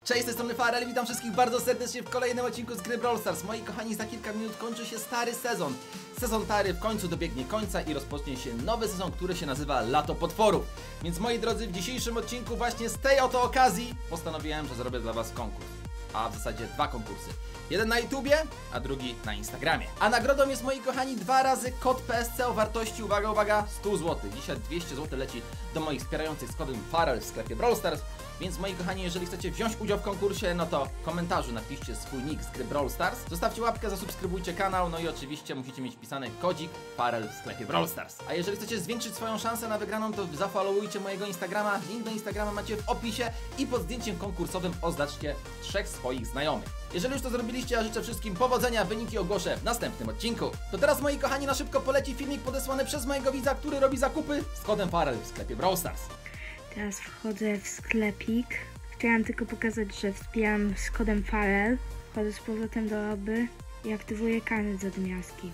Cześć, z tej strony Farel, witam wszystkich bardzo serdecznie w kolejnym odcinku z gry Brawl Stars. Moi kochani, za kilka minut kończy się stary sezon. Sezon Tary w końcu dobiegnie końca i rozpocznie się nowy sezon, który się nazywa Lato Potworów. Więc moi drodzy, w dzisiejszym odcinku właśnie z tej oto okazji postanowiłem, że zrobię dla was konkurs. A w zasadzie dwa konkursy. Jeden na YouTubie, a drugi na Instagramie. A nagrodą jest, moi kochani, 2 razy kod PSC o wartości, uwaga, uwaga, 100 zł. Dzisiaj 200 zł leci do moich wspierających z kodem Farel w sklepie Brawl Stars. Więc moi kochani, jeżeli chcecie wziąć udział w konkursie, no to w komentarzu napiszcie swój nick z gry Brawl Stars. Zostawcie łapkę, zasubskrybujcie kanał, no i oczywiście musicie mieć wpisany kodzik Farel w sklepie Brawl Stars. A jeżeli chcecie zwiększyć swoją szansę na wygraną, to zafollowujcie mojego Instagrama. Link do Instagrama macie w opisie i pod zdjęciem konkursowym oznaczcie 3 swoich znajomych. Jeżeli już to zrobiliście, ja życzę wszystkim powodzenia, wyniki ogłoszę w następnym odcinku. To teraz, moi kochani, na szybko poleci filmik podesłany przez mojego widza, który robi zakupy z kodem Farel w sklepie Brawl Stars. Teraz wchodzę w sklepik. Chciałam tylko pokazać, że wspieram z kodem Farel. Wchodzę z powrotem do lobby i aktywuję karnet zadymiarski.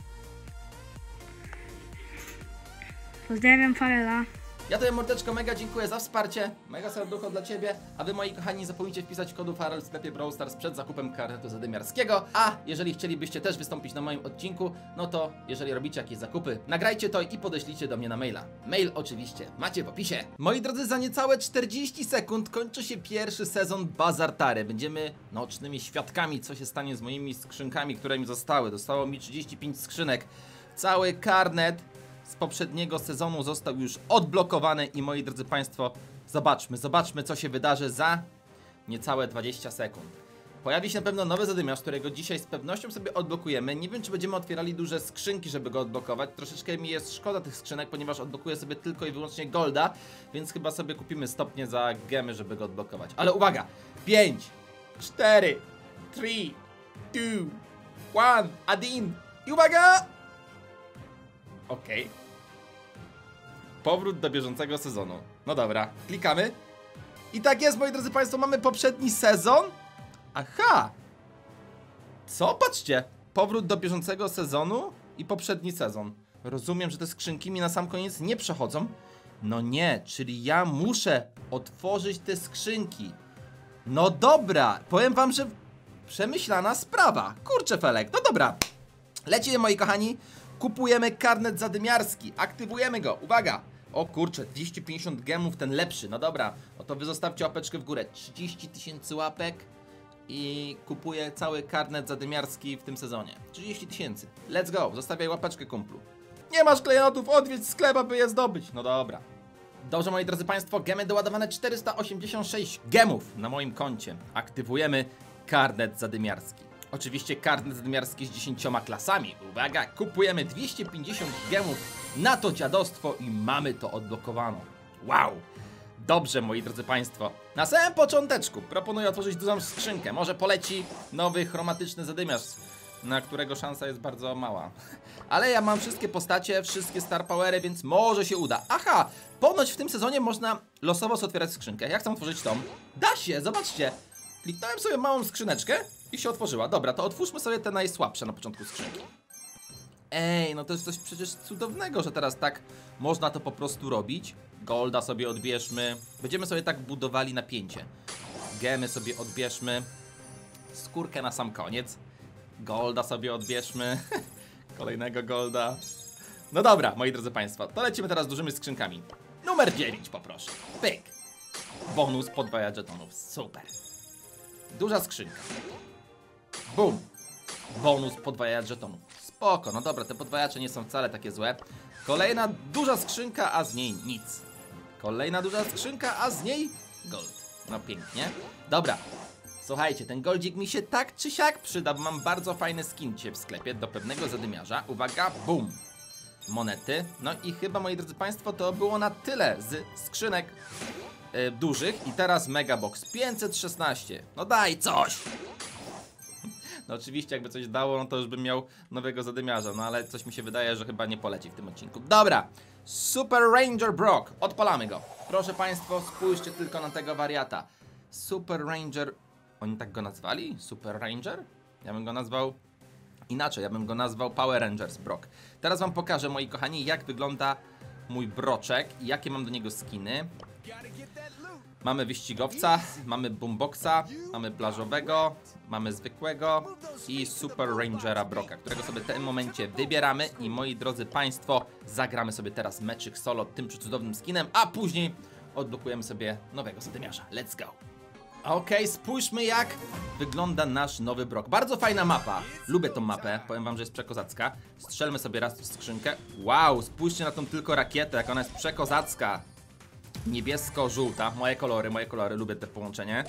Pozdrawiam Farela. Ja tobie, mordeczko, mega dziękuję za wsparcie, mega serducho dla ciebie, a wy, moi kochani, nie zapomnijcie wpisać kodu Farel w sklepie Brawl Stars przed zakupem karnetu zadymiarskiego. A jeżeli chcielibyście też wystąpić na moim odcinku, no to jeżeli robicie jakieś zakupy, nagrajcie to i podeślijcie do mnie na maila. Mail oczywiście macie w opisie. Moi drodzy, za niecałe 40 sekund kończy się pierwszy sezon Bazar Tary. Będziemy naocznymi świadkami, co się stanie z moimi skrzynkami, które mi zostały. Zostało mi 35 skrzynek. Cały karnet z poprzedniego sezonu został już odblokowany i, moi drodzy państwo, zobaczmy, co się wydarzy za niecałe 20 sekund. Pojawi się na pewno nowy zadymiarz, którego dzisiaj z pewnością sobie odblokujemy. Nie wiem, czy będziemy otwierali duże skrzynki, żeby go odblokować. Troszeczkę mi jest szkoda tych skrzynek, ponieważ odblokuję sobie tylko i wyłącznie golda, więc chyba sobie kupimy stopnie za gemy, żeby go odblokować. Ale uwaga! 5, 4, 3, 2, 1, Adin! I uwaga! Okej. Powrót do bieżącego sezonu. No dobra, klikamy. I tak jest, moi drodzy państwo, mamy poprzedni sezon. Aha! Co? Patrzcie! Powrót do bieżącego sezonu i poprzedni sezon. Rozumiem, że te skrzynki mi na sam koniec nie przechodzą. No nie, czyli ja muszę otworzyć te skrzynki. No dobra, powiem wam, że przemyślana sprawa. Kurczę, Felek, no dobra. Lecimy, moi kochani. Kupujemy karnet zadymiarski, aktywujemy go, uwaga! O kurczę, 250 gemów, ten lepszy, no dobra. No to wy zostawcie łapeczkę w górę, 30 000 łapek i kupuję cały karnet zadymiarski w tym sezonie. 30 000, let's go, zostawiaj łapeczkę, kumplu. Nie masz klejnotów, odwiedź sklep, aby je zdobyć, no dobra. Dobrze, moi drodzy państwo, gemy doładowane, 486 gemów na moim koncie. Aktywujemy karnet zadymiarski. Oczywiście karnet zadymiarski z 10 klasami. Uwaga, kupujemy 250 gemów na to dziadostwo i mamy to odblokowane. Wow! Dobrze, moi drodzy państwo. Na samym począteczku proponuję otworzyć dużą skrzynkę. Może poleci nowy chromatyczny zadymiarz, na którego szansa jest bardzo mała. Ale ja mam wszystkie postacie, wszystkie star powery, więc może się uda. Aha! Ponoć w tym sezonie można losowo otwierać skrzynkę. Jak chcę otworzyć tą? Da się, zobaczcie! Kliknąłem sobie małą skrzyneczkę i się otworzyła. Dobra, to otwórzmy sobie te najsłabsze na początku skrzynki. Ej, no to jest coś przecież cudownego, że teraz tak można to po prostu robić. Golda sobie odbierzmy. Będziemy sobie tak budowali napięcie. Gemy sobie odbierzmy. Skórkę na sam koniec. Golda sobie odbierzmy. Kolejnego golda. No dobra, moi drodzy państwo, to lecimy teraz dużymi skrzynkami. Numer 9 poproszę. Pyk. Bonus podwaja żetonów. Super. Duża skrzynka. Bum. Bonus podwajacz żetonów. Spoko, no dobra, te podwajacze nie są wcale takie złe. Kolejna duża skrzynka, a z niej nic. Kolejna duża skrzynka, a z niej gold. No pięknie. Dobra, słuchajcie, ten goldzik mi się tak czy siak przyda, bo mam bardzo fajny skin dzisiaj w sklepie do pewnego zadymiarza. Uwaga, bum. Monety. No i chyba, moi drodzy państwo, to było na tyle z skrzynek dużych. I teraz megabox 516. No daj coś! No oczywiście, jakby coś dało, no to już bym miał nowego zadymiarza. No ale coś mi się wydaje, że chyba nie poleci w tym odcinku. Dobra, Super Ranger Brock. Odpalamy go. Proszę państwo, spójrzcie tylko na tego wariata. Super Ranger... Oni tak go nazwali? Super Ranger? Ja bym go nazwał inaczej, ja bym go nazwał Power Rangers Brock. Teraz wam pokażę, moi kochani, jak wygląda mój broczek i jakie mam do niego skiny. Mamy wyścigowca, mamy boomboxa, mamy plażowego, mamy zwykłego i Super Rangera Brocka, którego sobie w tym momencie wybieramy i moi drodzy państwo, zagramy sobie teraz meczyk solo tym przecudownym skinem, a później odblokujemy sobie nowego zadymiarza. Let's go! Okej, spójrzmy jak wygląda nasz nowy Brock. Bardzo fajna mapa. Lubię tą mapę, powiem wam, że jest przekozacka. Strzelmy sobie raz w skrzynkę. Wow, spójrzcie na tą tylko rakietę, jak ona jest przekozacka. Niebiesko-żółta, moje kolory, lubię te połączenie.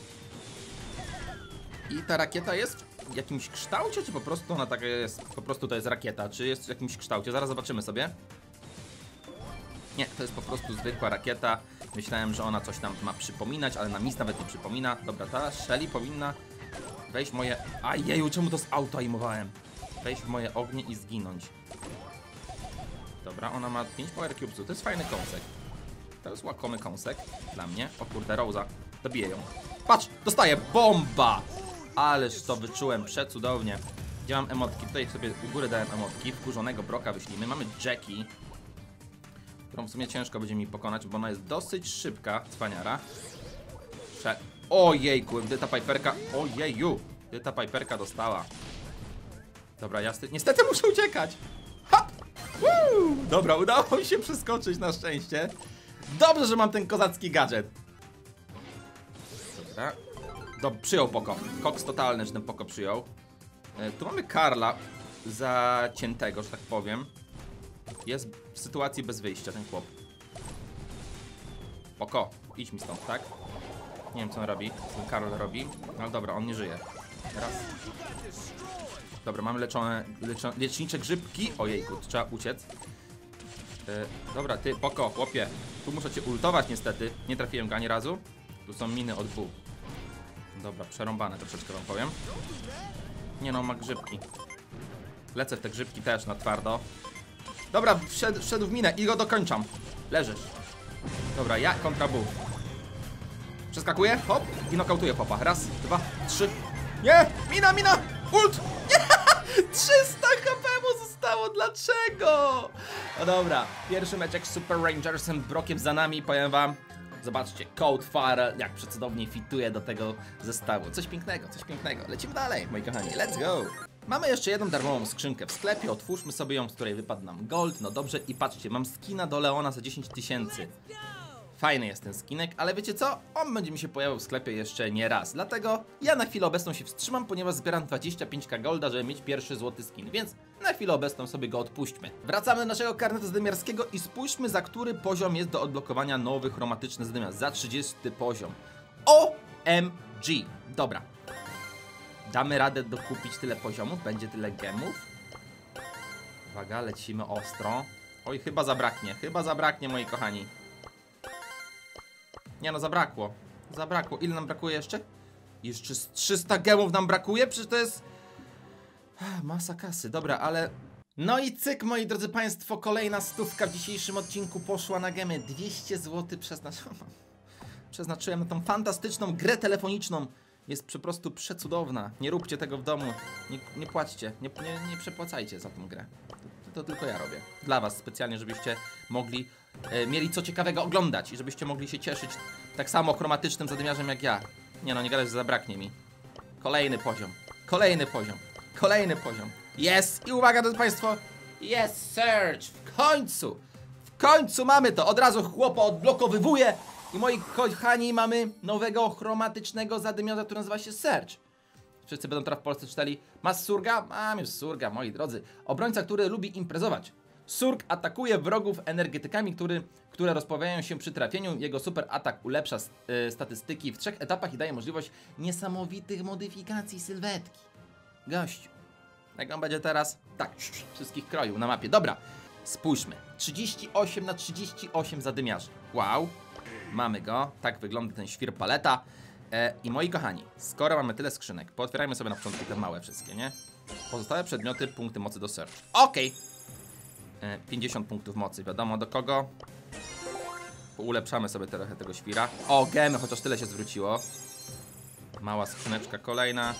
I ta rakieta jest w jakimś kształcie, czy po prostu ona taka jest, po prostu to jest rakieta, czy jest w jakimś kształcie? Zaraz zobaczymy sobie. Nie, to jest po prostu zwykła rakieta. Myślałem, że ona coś nam ma przypominać, ale nam nic nawet nie przypomina. Dobra, ta Shelly powinna wejść w moje... Ajeju, czemu to z auto aimowałem? Wejść w moje ognie i zginąć. Dobra, ona ma 5 power cubesów, to jest fajny kąsek. To jest łakomy kąsek dla mnie. O kurde, Rosa, dobiję ją. Patrz, dostaję bomba! Ależ to wyczułem przecudownie. Gdzie mam emotki? Tutaj sobie u góry dałem emotki. Wkurzonego Brocka wyślimy. Mamy Jackie, którą w sumie ciężko będzie mi pokonać, bo ona jest dosyć szybka, cwaniara. Ojejku, gdy ta Piperka... Ojeju! Gdy ta Piperka dostała. Dobra, jasny... Niestety muszę uciekać! Hop! Woo! Dobra, udało mi się przeskoczyć na szczęście. Dobrze, że mam ten kozacki gadżet. Dobra. Przyjął Poko. Koks totalny, że ten Poko przyjął. Tu mamy Karla zaciętego, że tak powiem. Jest w sytuacji bez wyjścia ten chłop. Poko, idź mi stąd, tak? Nie wiem co on robi, co ten Karol robi. No dobra, on nie żyje. Raz. Dobra, mamy lecznicze grzybki. Ojejku, trzeba uciec. Dobra, ty, Poko, chłopie. Tu muszę cię ultować niestety. Nie trafiłem go ani razu. Tu są miny od W. Dobra, przerąbane troszeczkę wam powiem. Nie no, ma grzybki. Lecę w te grzybki też na twardo. Dobra, wszedł w minę i go dokończam. Leżysz. Dobra, ja kontra Bu. Przeskakuję, hop, i nokautuję popa. Raz, dwa, trzy. Nie! Mina! Ult! Nie! 300 HP mu zostało, dlaczego? No dobra, pierwszy meczek z Super Rangersem Brockiem za nami, powiem wam. Zobaczcie, Cold Farrell jak przecudownie fituje do tego zestawu. Coś pięknego, coś pięknego. Lecimy dalej, moi kochani, let's go! Mamy jeszcze jedną darmową skrzynkę w sklepie, otwórzmy sobie ją, z której wypadł nam gold. No dobrze, i patrzcie, mam skina do Leona za 10 000. Fajny jest ten skinek, ale wiecie co? On będzie mi się pojawiał w sklepie jeszcze nie raz. Dlatego ja na chwilę obecną się wstrzymam, ponieważ zbieram 25k golda, żeby mieć pierwszy złoty skin. Więc na chwilę obecną sobie go odpuśćmy. Wracamy do naszego karnetu zadymiarskiego i spójrzmy, za który poziom jest do odblokowania nowy chromatyczny zadymiarz. Za 30 poziom. OMG. Dobra. Damy radę dokupić tyle poziomów? Będzie tyle gemów? Uwaga, lecimy ostro. Oj, chyba zabraknie, moi kochani. Nie no, zabrakło. Ile nam brakuje jeszcze? Jeszcze z 300 gemów nam brakuje? Przecież to jest... masa kasy, dobra, ale... No i cyk, moi drodzy państwo, kolejna stówka w dzisiejszym odcinku poszła na gemy. 200 zł przeznaczyłem na tą fantastyczną grę telefoniczną. Jest po prostu przecudowna. Nie róbcie tego w domu. Nie płaćcie, nie przepłacajcie za tą grę. To tylko ja robię. Dla was specjalnie, żebyście mogli... mieli co ciekawego oglądać i żebyście mogli się cieszyć tak samo chromatycznym zadymiarzem jak ja. Nie no, nie gadać, że zabraknie mi. Kolejny poziom. Jest! I uwaga, drodzy państwo, jest search! W końcu mamy to! Od razu chłopa odblokowywuję i moi kochani, mamy nowego chromatycznego zadymiarza, który nazywa się Search. Wszyscy będą teraz w Polsce czytali: masz surga? Mam już surga, moi drodzy. Obrońca, który lubi imprezować. Surg atakuje wrogów energetykami, które rozpowiadają się przy trafieniu. Jego super atak ulepsza statystyki w 3 etapach i daje możliwość niesamowitych modyfikacji sylwetki. Gościu, jak on będzie teraz? Tak, wszystkich kroił na mapie. Dobra, spójrzmy. 38 na 38 zadymiarzy. Wow, mamy go. Tak wygląda ten świr paleta. I moi kochani, skoro mamy tyle skrzynek, pootwierajmy sobie na początku te małe wszystkie, nie? Pozostałe przedmioty, punkty mocy do search. Okej. 50 punktów mocy, wiadomo do kogo. Ulepszamy sobie trochę tego świra. O, gemy, chociaż tyle się zwróciło. Mała skrzyneczka kolejna.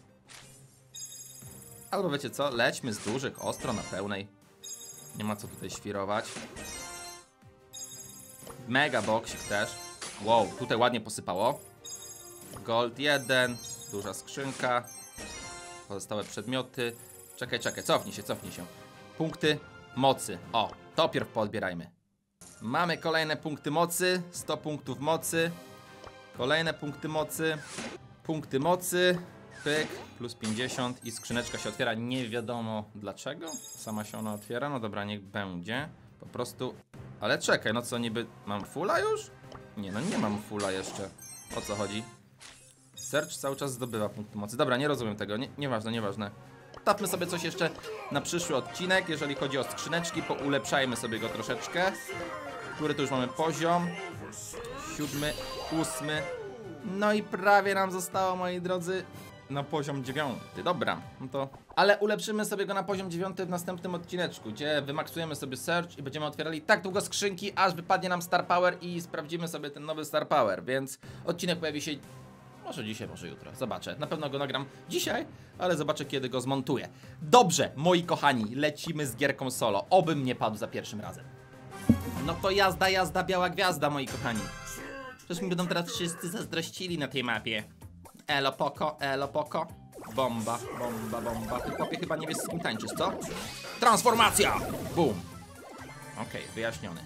Albo wiecie co, lećmy z dużych, ostro, na pełnej. Nie ma co tutaj świrować. Mega boksik też. Wow, tutaj ładnie posypało. Gold 1, duża skrzynka. Pozostałe przedmioty. Czekaj, cofnij się. Punkty mocy. O, to pierw poodbierajmy. Mamy kolejne punkty mocy. 100 punktów mocy. Kolejne punkty mocy. Punkty mocy. Pyk, plus 50 i skrzyneczka się otwiera. Nie wiadomo dlaczego. Sama się ona otwiera. No dobra, niech będzie. Po prostu... Ale czekaj, no co niby... Mam fulla już? Nie, no nie mam fulla jeszcze. O co chodzi? Search cały czas zdobywa punkty mocy. Dobra, nie rozumiem tego. Nieważne. Stawmy sobie coś jeszcze na przyszły odcinek. Jeżeli chodzi o skrzyneczki, poulepszajmy sobie go troszeczkę. Który to już mamy poziom? 7, 8. No i prawie nam zostało, moi drodzy, na poziom 9. Dobra, no to... Ale ulepszymy sobie go na poziom 9 w następnym odcineczku, gdzie wymaksujemy sobie search i będziemy otwierali tak długo skrzynki, aż wypadnie nam Star Power i sprawdzimy sobie ten nowy Star Power. Więc odcinek pojawi się... Może dzisiaj, może jutro. Zobaczę. Na pewno go nagram dzisiaj, ale zobaczę, kiedy go zmontuję. Dobrze, moi kochani, lecimy z gierką solo. Obym nie padł za pierwszym razem. No to jazda, biała gwiazda, moi kochani. Przecież mi będą teraz wszyscy zazdrościli na tej mapie. Elo poko. Bomba. Ty chłopie chyba nie wiesz, z kim tańczysz, co? Transformacja! Boom. Okej, wyjaśniony.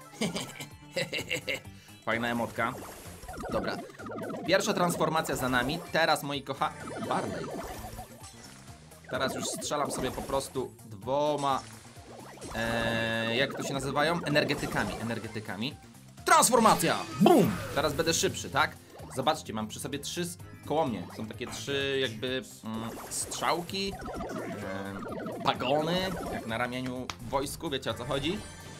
Fajna emotka. Dobra. Pierwsza transformacja za nami. Teraz, moi kochani... Barley. Teraz już strzelam sobie po prostu dwoma... jak to się nazywają? Energetykami. Transformacja! Boom! Teraz będę szybszy, tak? Zobaczcie, mam przy sobie 3 koło mnie. Są takie 3 jakby strzałki, pagony, jak na ramieniu w wojsku, wiecie o co chodzi?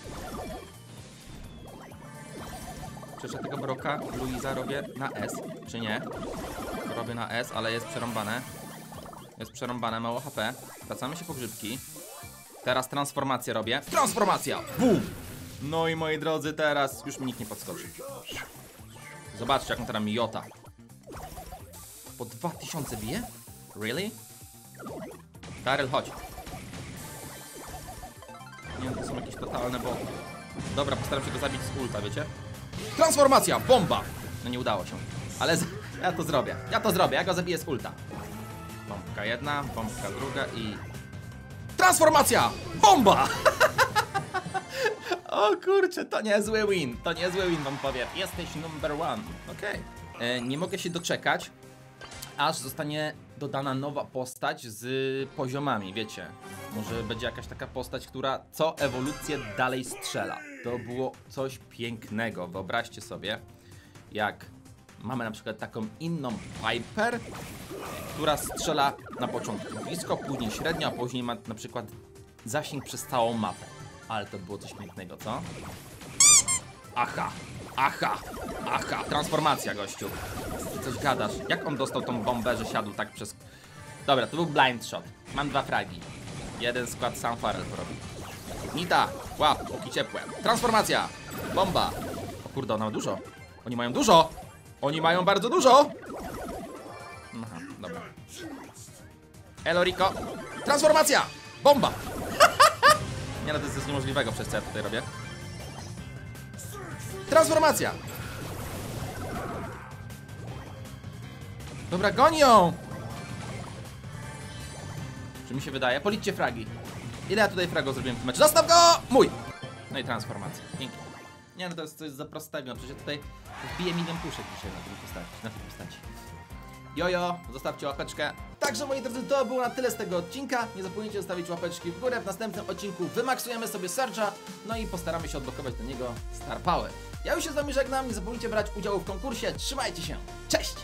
Przecież tego Broka Luisa robię na S, czy nie? Robię na S, ale jest przerąbane. Jest przerąbane, mało HP. Wracamy się po grzybki. Teraz transformację robię. Transformacja! Boom! No i moi drodzy, teraz już mi nikt nie podskoczy. Zobaczcie, jak on teraz miota. Po 2000 bije? Really? Daryl, chodź. Nie wiem, to są jakieś totalne boty. Dobra, postaram się go zabić z ulta, wiecie? Transformacja! Bomba! No nie udało się. Ale ja to zrobię. Ja go zabiję z ulta. Bombka jedna, bombka druga i... Transformacja! Bomba! O kurczę, to niezły win. Wam powiem. Jesteś number one. Okej. Nie mogę się doczekać, aż zostanie dodana nowa postać z poziomami, wiecie. Może będzie jakaś taka postać, która co ewolucję dalej strzela. To było coś pięknego. Wyobraźcie sobie, jak mamy na przykład taką inną Piper, która strzela na początku blisko, później średnio, a później ma na przykład zasięg przez całą mapę. Ale to było coś pięknego, co? Aha, transformacja, gościu. Coś gadasz. Jak on dostał tą bombę, że siadł tak przez... Dobra, to był blind shot. Mam 2 fragi. Jeden skład sam Farrell porobił. Nita, łap, póki ciepłe. Transformacja, bomba. O kurde, ona ma dużo. Oni mają dużo. Oni mają bardzo dużo. Aha, dobra. Elo Rico. Transformacja, bomba. Nie, no to jest coś niemożliwego, przez co ja tutaj robię. Transformacja! Dobra, goni ją! Czy mi się wydaje? Policzcie fragi. Ile ja tutaj fragów zrobiłem w tym meczu? Zostaw go! Mój! No i transformacja. Pięknie. Nie, no to jest coś za prostego. Przecież ja tutaj wbiję milion puszek dzisiaj na tej postaci. Jojo, zostawcie łapeczkę. Także, moi drodzy, to było na tyle z tego odcinka. Nie zapomnijcie zostawić łapeczki w górę. W następnym odcinku wymaksujemy sobie Searcha, no i postaramy się odblokować do niego Star Power. Ja już się z wami żegnam. Nie zapomnijcie brać udziału w konkursie. Trzymajcie się. Cześć!